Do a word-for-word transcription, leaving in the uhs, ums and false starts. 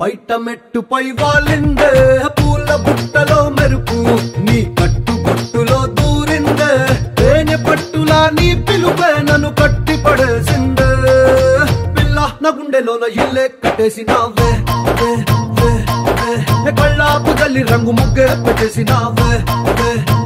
బయట మెట్టుపై వాలిందే పూల బుట్టలో మెరుపు నీ కట్టు కొట్టులో దూరిందే తేనె పట్టులా నీ పిలుపే నన్ను కట్టి పడేసిందే పిల్ల నా గుండెలోన ఇల్లే కట్టేసినావే కళ్ళాపు జల్లి రంగు ముగ్గే పెట్టేసినావే